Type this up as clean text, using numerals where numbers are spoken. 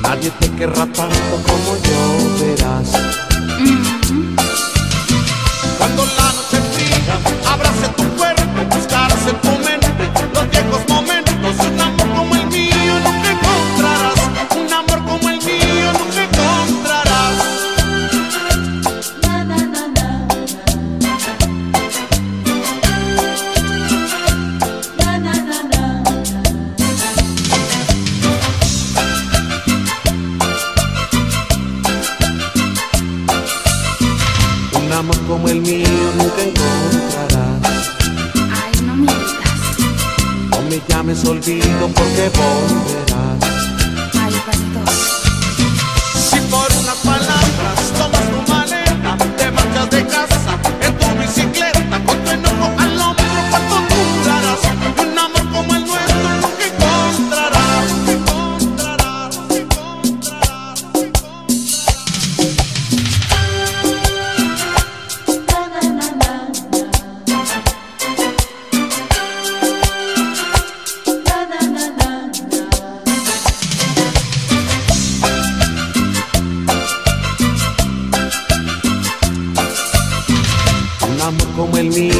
Nadie te querrá tanto como yo, verás. Cuando la noche fría abrace tu cuerpo, buscarás en tu mente los viejos momentos. Un amor como el mío nunca encontrarás. Un amor como el mío nunca encontrarás. Na, na, na, na, na, na, na, na. Un amor como el mío nunca encontrarás. Ay, no me digas. No me llames olvido porque volverás. Ay, perdón. Si por unas palabras tomas tu maleta, te marchas de casa en tu bicicleta, con tu enojo al hombro, ¿cuánto durarás? Un amor como el nuestro nunca encontrarás. Encontrarás, encontrarás, Na, na, na, na, na, na, na, na. un amor como el mío